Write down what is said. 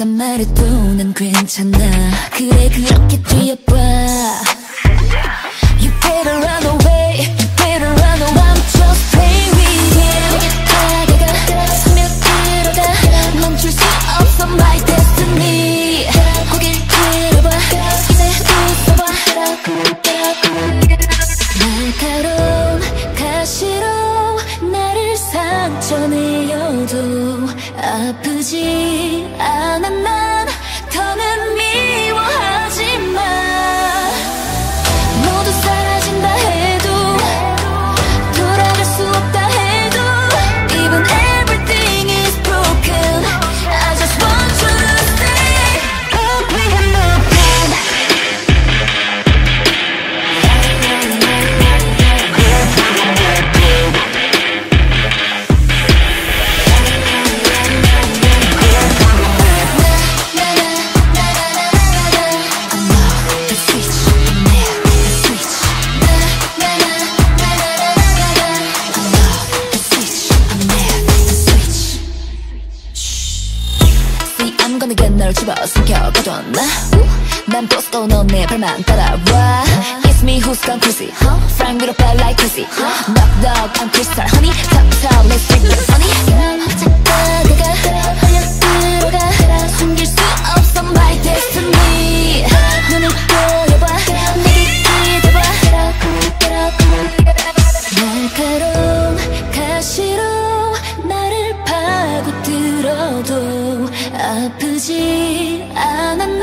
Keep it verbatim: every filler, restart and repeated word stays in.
그렇단 말해도 난 괜찮아. 그래 그렇게 뛰어봐. You better run away, you better run away. I'm just playing with you. 다가가 스며들어가 멈출 수 없어 my destiny. 고개 들어봐 이제 웃어봐. 날카로운 가시로 나를 상처내어도 아프지 않아. 난 더는 미워하지 마. 모두 사라진다 해도 돌아갈 수 없다 해도 Even everything is broken, I just want you to stay. Oh, we have no plan. I'm gonna get 널 집어삼켜 가둬놔. 난 보스고 넌 내 발만 따라와. It's me who's gone crazy, huh? Frank with a bad like crazy, huh? Knock knock I'm crystal honey. Top top let's drink the honey. 작다가 흘려 들어가 숨길 수 없어 my destiny. 눈을 떠여봐 내게 기대봐. 날카로운 가시로 나를 파고들어도 아프지 않아.